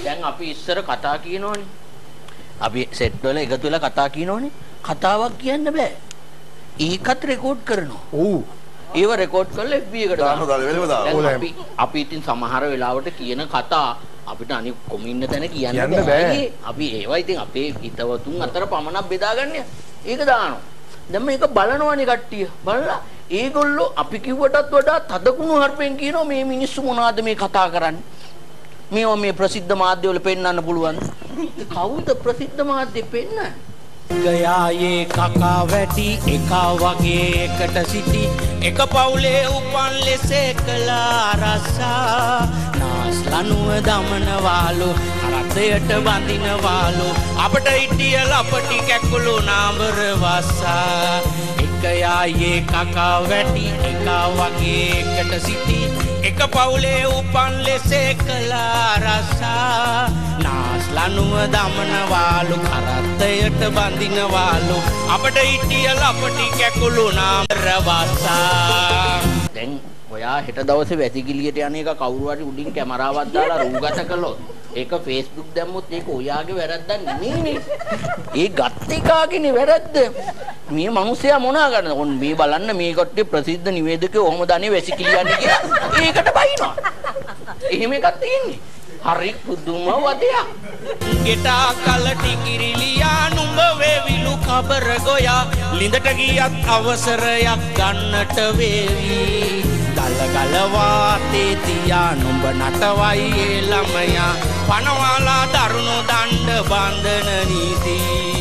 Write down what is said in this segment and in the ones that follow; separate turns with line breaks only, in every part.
දැන් අපි ඉස්සර කතා කියනෝනේ. අපි සෙට් වල එකතු වෙලා කතා කියනෝනේ. කතාවක් කියන්න බෑ. ඒකත් රෙකෝඩ් කරනවා. ඔව්. ඒව රෙකෝඩ් කරලා FB එකට දානවා. අපි ඉතින් සමහර වෙලාවට කියන කතා අපිට අනිත් කොමින්න තැන කියන්න බෑ. අපි ඒවා ඉතින් අපේ හිතවතුන් අතර පමණක් බෙදාගන්නේ. ඒක දානවා. දැන් මේක බලනවානේ කට්ටිය. බලලා ඒගොල්ලෝ අපි කිව්වටත් වඩා තදකුණු හර්පෙන් කියනවා මේ මිනිස්සු මොනවද මේ කතා කරන්නේ? මේවා මේ ප්‍රසිද්ධ මාධ්‍ය වල පෙන්වන්න පුළුවන්. කවුද ප්‍රසිද්ධ මාධ්‍ය පෙන්නන්නේ? ගයායේ කකා වැටි එක වගේ එකට සිටි එක පවුලේ උපන් ලෙස කළා රසා නාස්ලනුව දමනවාලු රතයට බඳිනවාලු අපට හිටිය ලපටි කැකුළු නාඹර වසා එක යායේ කකා වැටි එක වගේ එකට සිටි එක පවුලේ උපන් ලෙස කළා රසා නාස්ලනුව දමනවාලු රතයට බඳිනවාලු අපට හිටිය ලපටි කැකුළු නාඹර වසා දැන් ඔයා හෙට දවසේ වැසිකිළියට යන එක කවුරු හරි උඩින් කැමරාවක් දාලා රූගත කළොත් ඒක Facebook දැම්මොත් ඒක ඔයාගේ වැරද්දක් නෙමෙයිනේ. ඒ ගත් එකාගේනේ වැරද්ද. මේ මිනිස්සයා මොනා කරනද? ඔන්න මේ බලන්න මේ කට්ටිය ප්‍රසිද්ධ නිවේදකයෝ ඔහොම දන්නේ වැසිකිළියන්නේ කියලා. ඒකට බයිනවා. එහෙම එකක් තියෙන්නේ. හරි පුදුම වදයක්. ගෙටා කලටි කිරිලියා නුඹ වේවිලු කබර ගෝයා ලිඳට ගියත් අවසරයක් ගන්නට වේවි. ගල වාතේ තියා නුඹ නටවයි ඒ ළමයා පනවාලා දරුණු දණ්ඩ බන්ධන නීති.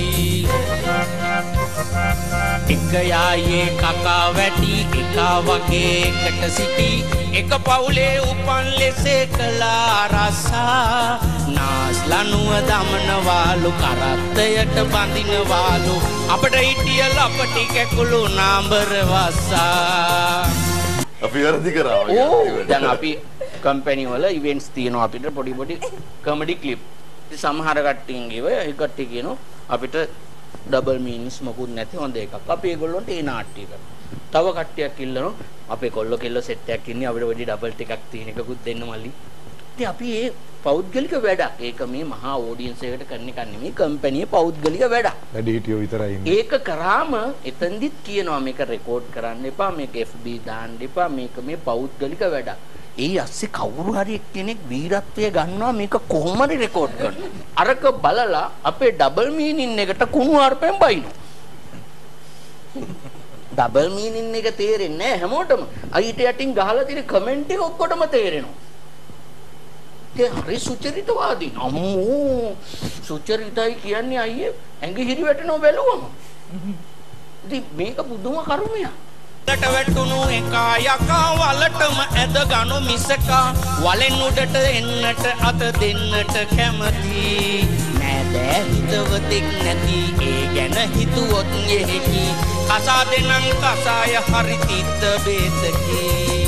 එක යායේ කකා වැටි එක වගේ එකට සිටි එක පවුලේ උපන් ලෙස කළා රසා නාස්ලනුව දමනවාලු කරත්තයට බඳිනවාලු අපට හිටිය ලපටි කැකුළු නාඹර වසා
අපි වැරදි කරා.
දැන් අපි කම්පැනි වල ඉවෙන්ට්ස් තියෙනවා අපිට පොඩි පොඩි කොමඩි ක්ලිප්. ඉතින් සමහර කට්ටියන්ගේව ඒ කට්ටිය කියනවා අපිට ඩබල් මීනින්ග්ස් මොකුත් නැති හොඳ එකක්. අපි ඒගොල්ලන්ට ඒ නාට්‍ය කරනවා. තව කට්ටියක් ඉල්ලනවා අපේ කොල්ල කෙල්ල සෙට් එකක් ඉන්නේ අපිට වැඩි ඩබල් ටිකක් තියෙන එකකුත් දෙන්න මල්ලි. ඉතින් අපි ඒ පෞද්ගලික වැඩක්. ඒක මේ මහා ඔඩියන්ස් එකකට කරන එක නෙමෙයි කම්පැනියේ පෞද්ගලික වැඩක්. වැඩි හිටියෝ විතරයි ඉන්නේ. ඒක කරාම එතෙන්දිත් කියනවා මේක රෙකෝඩ් කරන්න එපා, මේක FB දාන්න එපා, මේක මේ පෞද්ගලික වැඩක්. ඒ ඇස්සේ කවුරු හරි එක්කෙනෙක් වීරත්වය ගන්නවා මේක කොහොම හරි රෙකෝඩ් කරනවා. අරක බලලා අපේ ඩබල් මීනින් එකට කුණු හarpෙන් බයිනවා. ඩබල් මීනින් එක තේරෙන්නේ නැහැ හැමෝටම. අයිට යටින් ගහලා තියෙන කමෙන්ට් එක ඔක්කොටම තේරෙනවා. ඒ හරි සුචරිතවාදී. අම්මෝ සුචරිතයි කියන්නේ අයියේ ඇඟ හිරි වැටෙනව බැලුවම. ඉතින් මේක පුදුම කර්මයක්. ට වැටුණු එකා යකා වලටම ඇද ගනු මිසකා වලෙන් උඩට එන්නට අත දෙන්නට කැමති නෑ හිතවතෙක් නැති ඒ ගැන හිතුවොත් යෙහෙකි කසා දෙනං කසාය හරි තිත්ත බේතකි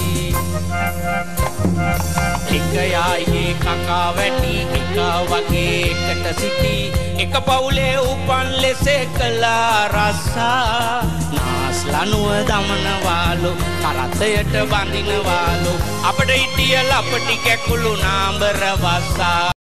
එක යායේ කකා වැටි එක වගේ එකට සිටි එක පවුලේ උපන් ලෙස කළා රසා නාස්ලනුව දමනවාලු කරත්තයට බඳිනවාලු අපට හිටිය ලපටි කැකුළු නාඹර වසා